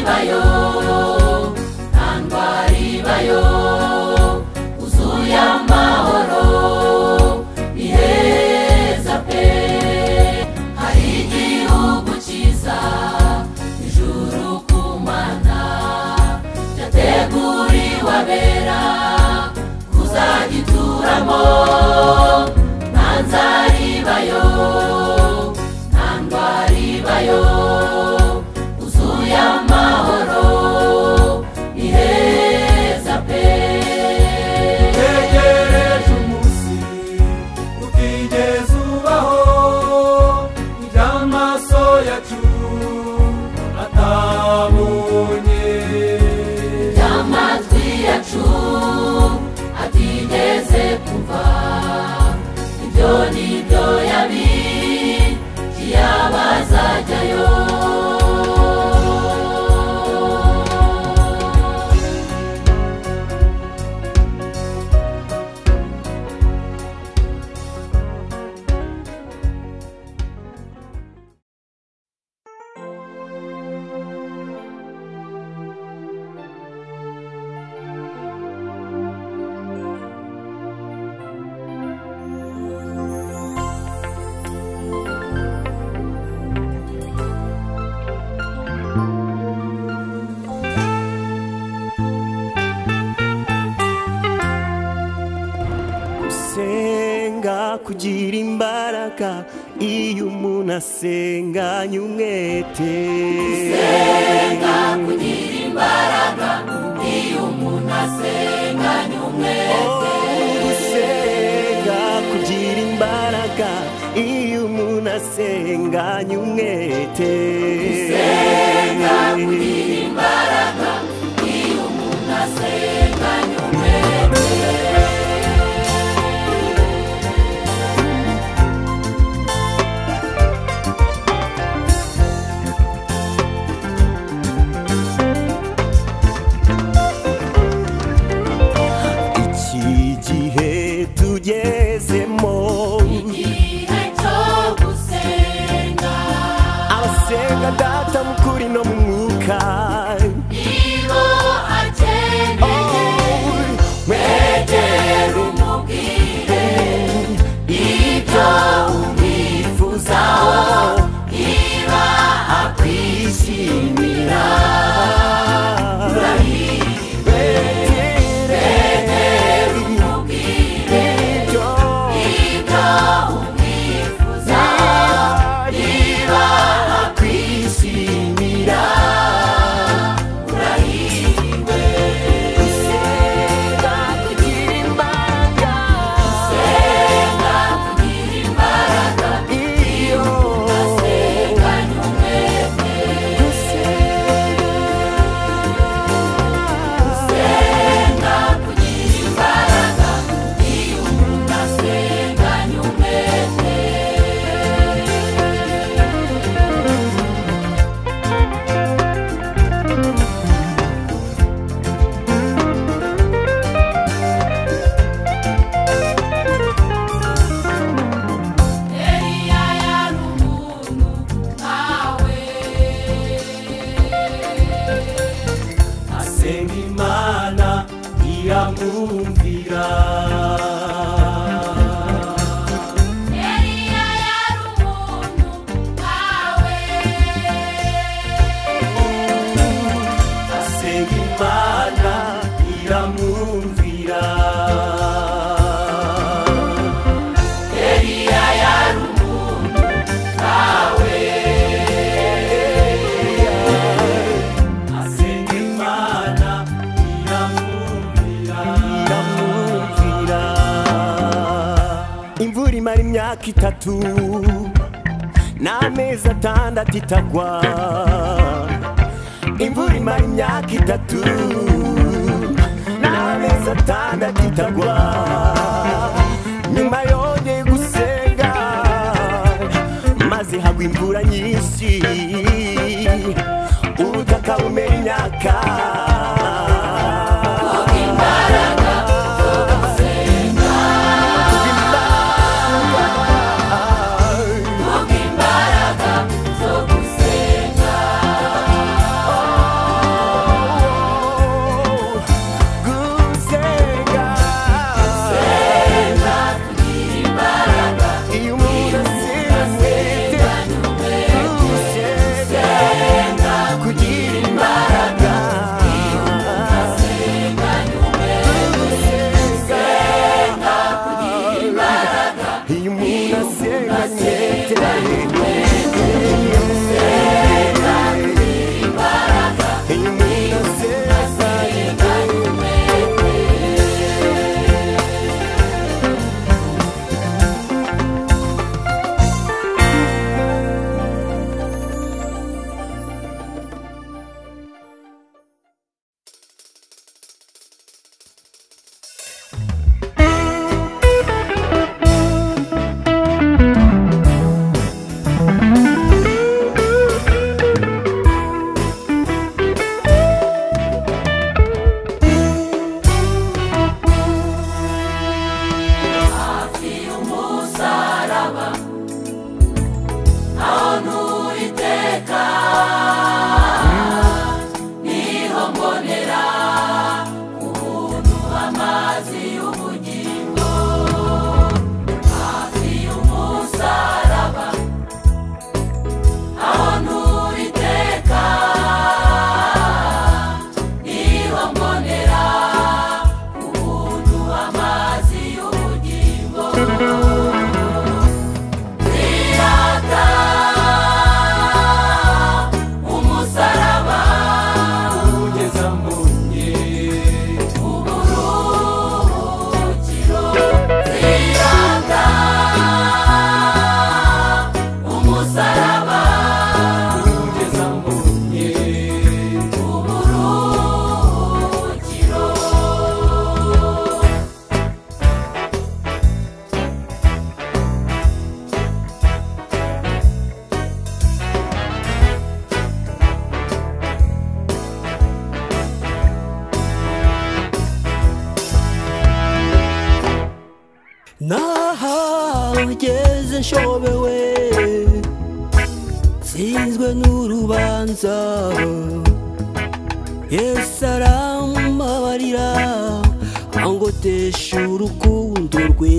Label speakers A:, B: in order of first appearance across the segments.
A: bayo nta ndwara ibayo uzuye amahoro ni heza pe hari igihugu cyiza ijuru ku mana cyateguriwe abera kuzagituramo nta nzara ibayo nta ndwara ibayo uzuye amahoro ni heza pe
B: tegereje umunsi utigeze ubaho iby'amaso yacu atabonye
A: iby'amatwi yacu atigeze kumva ibyo ni byo yabigiye abazajyayo
C: Senga kugira imbaraga iyo umuntu asenganye umwete
A: senga kugira imbaraga iyo umuntu asenganye umwete
C: Senga kugira imbaraga iyo umuntu asenganye umwete
A: senga kugira imbaraga iyo umuntu asenganye umwete
C: tugezemo
A: igihe cyo gusenga
C: abasenga data mukuri no mu mwuka
A: nibo akeneye mwegere umubwire ibyo umwifuzaho niba akwishimira
C: imyaka itatu n'amezi atandatu itagwa imvura imara imyaka itatu n'amezi atandatu itagwa nyuma yongeye gusenga maze hagwa imvura nyinshi ubutaka bumera imyaka nahageze nshobewe nsinzwe n'urubanza Yesu arambabarira angotesha urukundo rwe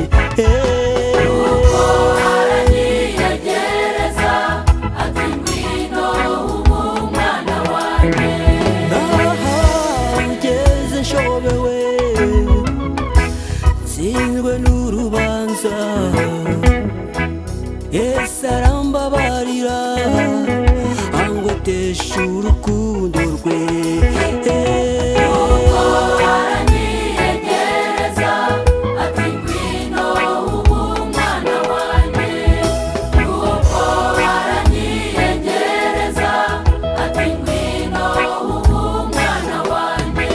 A: nuko aranyiyegereza ati ngwino ubu mwana wanjye
C: nahageze nshobewe nsinzwe n'urubanza Yesu arambabarira angotesha urukundo rwe
A: nuko aranyiyegereza ati ngwino ubu mwana wanjye nuko aranyiyegereza ati ngwino ubu mwana wanjye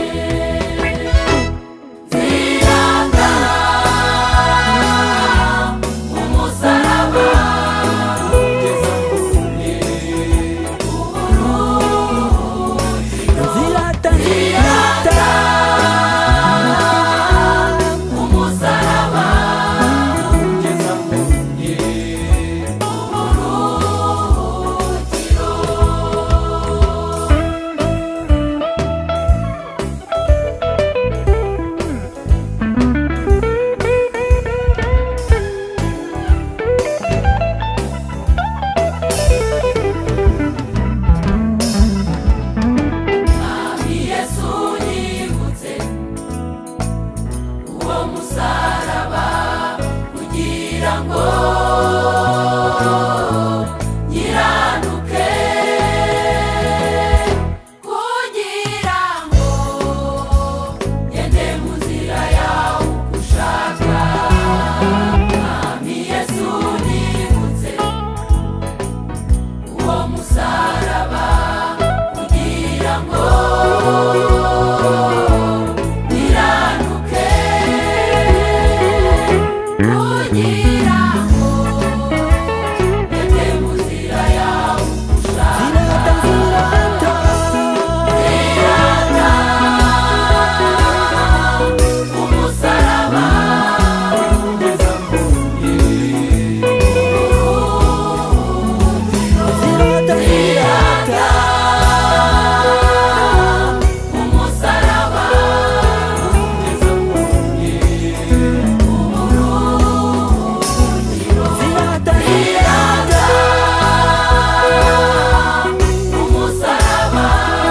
A: ziranga umusaraba
C: zirata zirata
A: umusaraba Yesu yibutse uwo musaraba kugira ngo nyiranuke kugira ngo ngende mu nzira yawe uko ushaka Mwami Yesu yibutse uwo musaraba kugira ngo nyiranuke kugira ngo ngende mu nzira yawe uko ushaka
C: zirata
A: zirata umusaraba
C: zirata zirata
A: umusaraba
C: zirata zirata
A: umusaraba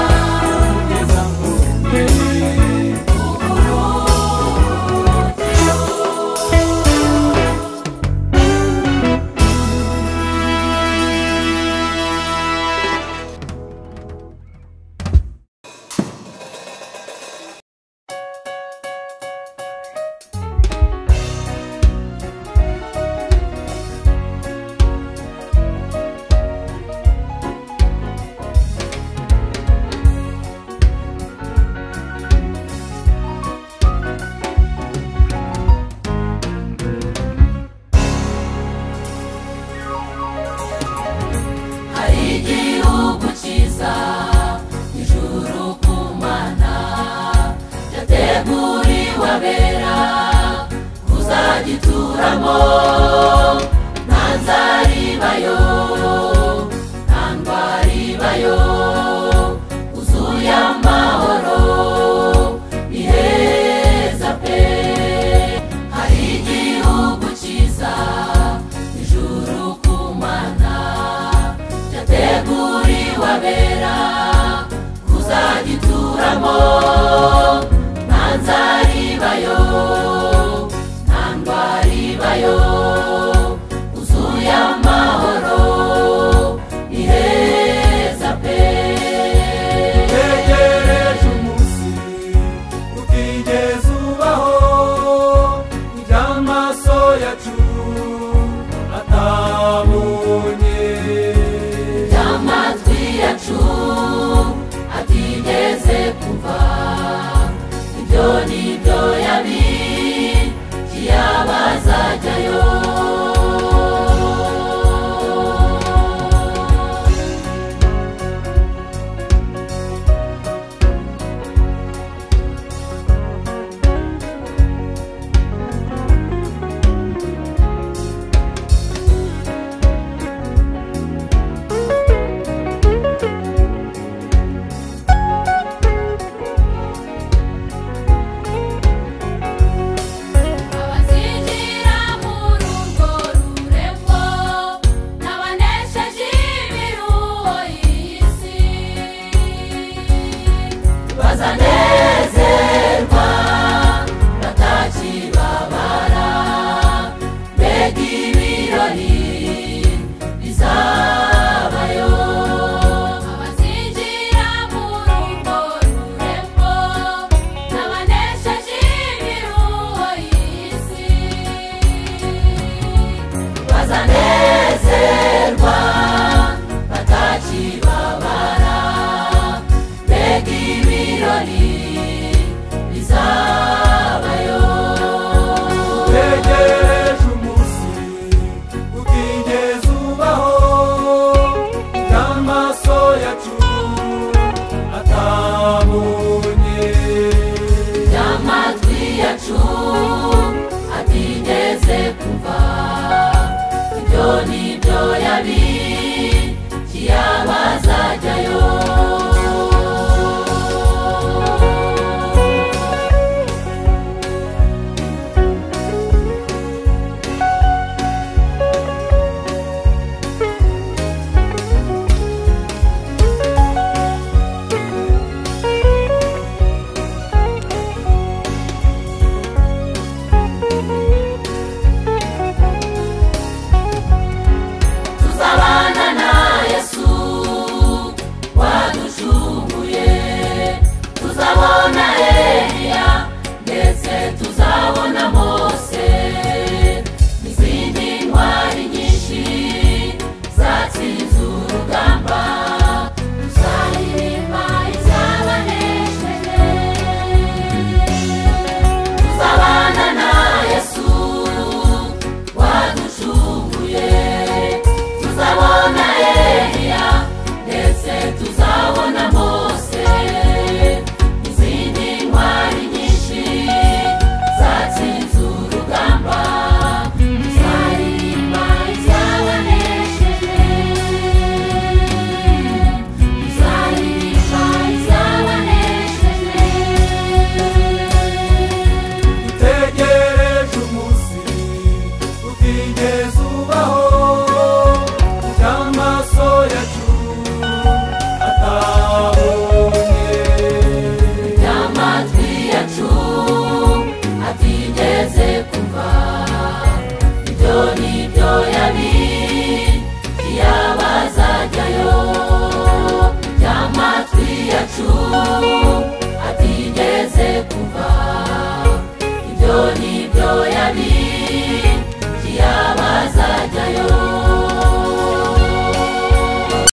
A: hari igihugu cyiza ijuru ku mana cyateguriwe abera kuzagituramo nta nzara ibayo nta ndwara ibayo uzuye amahoro ni heza pe hari igihugu cyiza ijuru ku mana cyateguriwe abera kuzagituramo nta nzara ibayo nta ndwara ibayo uzuye amahoro ni heza pe
B: Tegereje umunsi utigeze ubaho iby'amaso yacu atabonye
A: amatwi yacu atigeze kumva ibyo ni